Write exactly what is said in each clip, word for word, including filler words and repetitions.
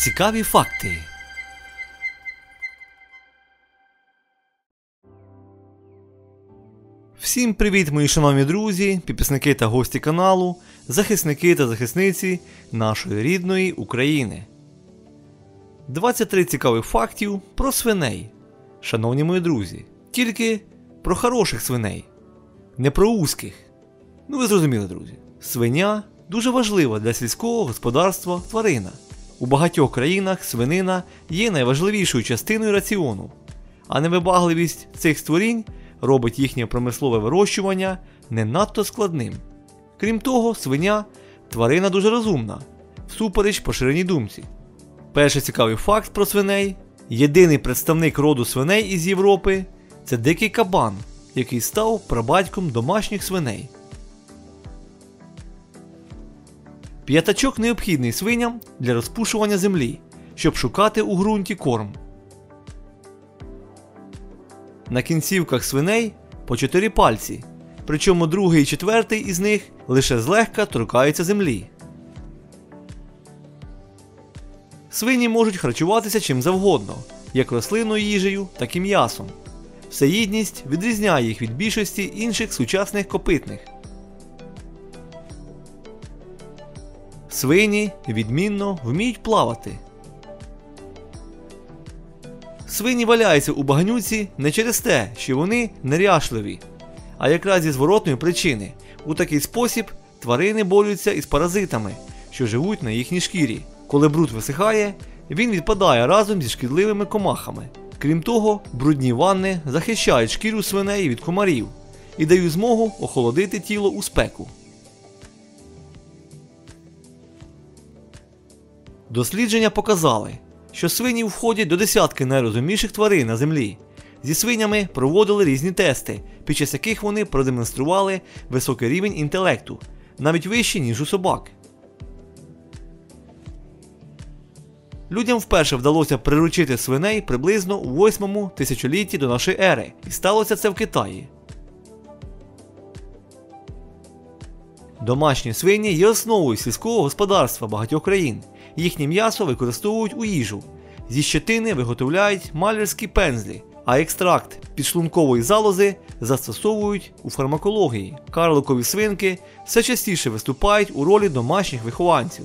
Цікаві факти. Всім привіт, мої шановні друзі, підписники та гості каналу, захисники та захисниці нашої рідної України. двадцять три цікавих фактів про свиней. Шановні мої друзі, тільки про хороших свиней, не про узьких. Ну ви зрозуміли, друзі. Свиня дуже важлива для сільського господарства тварина. У багатьох країнах свинина є найважливішою частиною раціону, а невибагливість цих створінь робить їхнє промислове вирощування не надто складним. Крім того, свиня – тварина дуже розумна, всупереч поширеній думці. Перший цікавий факт про свиней – єдиний представник роду свиней із Європи – це дикий кабан, який став прабатьком домашніх свиней. П'ятачок необхідний свиням для розпушування землі, щоб шукати у ґрунті корм. На кінцівках свиней по чотири пальці, причому другий і четвертий із них лише злегка торкаються землі. Свині можуть харчуватися чим завгодно, як рослинною їжею, так і м'ясом. Всеїдність відрізняє їх від більшості інших сучасних копитних. Свині відмінно вміють плавати. Свині валяються у багнюці не через те, що вони неряшливі, а якраз зі зворотної причини. У такий спосіб тварини борються із паразитами, що живуть на їхній шкірі. Коли бруд висихає, він відпадає разом зі шкідливими комахами. Крім того, брудні ванни захищають шкіру свиней від комарів і дають змогу охолодити тіло у спеку. Дослідження показали, що свині входять до десятки найрозумніших тварин на землі. Зі свинями проводили різні тести, під час яких вони продемонстрували високий рівень інтелекту, навіть вищий, ніж у собак. Людям вперше вдалося приручити свиней приблизно у восьмому тисячолітті до нашої ери, і сталося це в Китаї. Домашні свині є основою сільського господарства багатьох країн. Їхнє м'ясо використовують у їжу. Зі щетини виготовляють малярські пензлі, а екстракт підшлункової залози застосовують у фармакології. Карликові свинки все частіше виступають у ролі домашніх вихованців.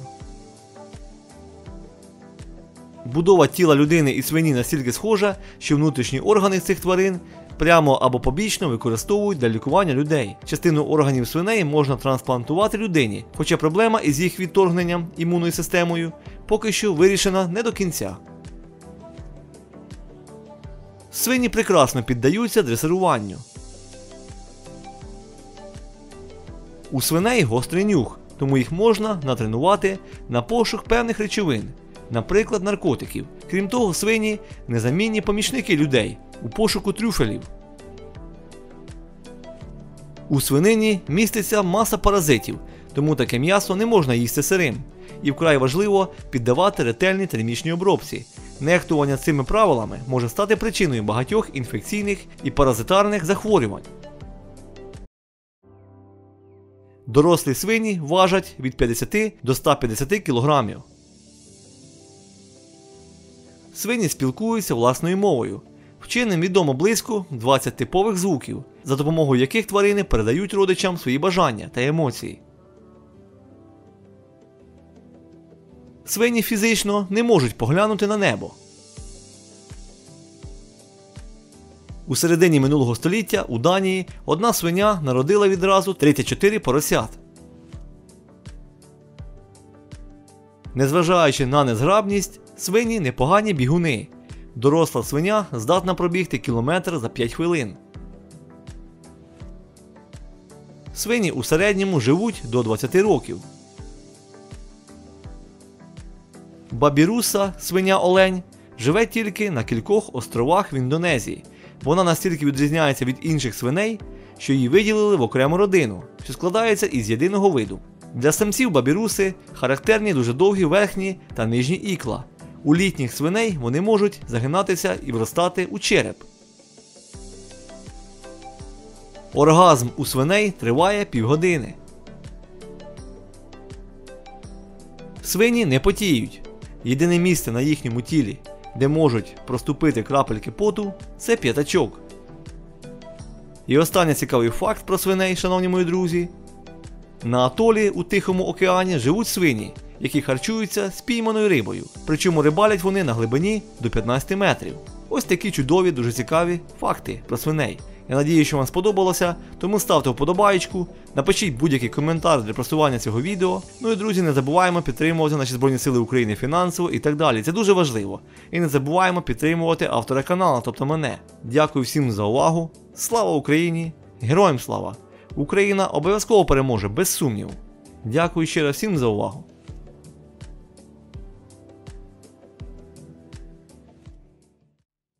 Будова тіла людини і свині настільки схожа, що внутрішні органи цих тварин прямо або побічно використовують для лікування людей. Частину органів свиней можна трансплантувати людині, хоча проблема із їх відторгненням імунною системою поки що вирішена не до кінця. Свині прекрасно піддаються дресируванню. У свиней гострий нюх, тому їх можна натренувати на пошук певних речовин, наприклад, наркотиків. Крім того, свині – незамінні помічники людей у пошуку трюфелів. У свинині міститься маса паразитів, тому таке м'ясо не можна їсти сирим. І вкрай важливо піддавати ретельній термічній обробці. Нехтування цими правилами може стати причиною багатьох інфекційних і паразитарних захворювань. Дорослі свині важать від п'ятдесяти до ста п'ятдесяти кілограмів. Свині спілкуються власною мовою. Вченим відомо близько двадцяти типових звуків, за допомогою яких тварини передають родичам свої бажання та емоції. Свині фізично не можуть поглянути на небо. У середині минулого століття у Данії одна свиня народила відразу тридцять чотири поросят. Незважаючи на незграбність, свині непогані бігуни. Доросла свиня здатна пробігти кілометр за п'ять хвилин. Свині у середньому живуть до двадцяти років. Бабіруса, свиня-олень, живе тільки на кількох островах в Індонезії. Вона настільки відрізняється від інших свиней, що її виділили в окрему родину, що складається із єдиного виду. Для самців бабіруси характерні дуже довгі верхні та нижні ікла. У літніх свиней вони можуть загинатися і вростати у череп. Оргазм у свиней триває півгодини. Свині не потіють. Єдине місце на їхньому тілі, де можуть проступити крапельки поту, це п'ятачок. І останній цікавий факт про свиней, шановні мої друзі. На атолі у Тихому океані живуть свині, які харчуються спійманою рибою. Причому рибалять вони на глибині до п'ятнадцяти метрів. Ось такі чудові, дуже цікаві факти про свиней. Я надію, що вам сподобалося, тому ставте вподобаєчку, напишіть будь-який коментар для просування цього відео. Ну і, друзі, не забуваємо підтримувати наші Збройні Сили України фінансово і так далі. Це дуже важливо. І не забуваємо підтримувати автора каналу, тобто мене. Дякую всім за увагу. Слава Україні! Героям слава! Україна обов'язково переможе, без сумніву. Дякую ще раз всім за увагу.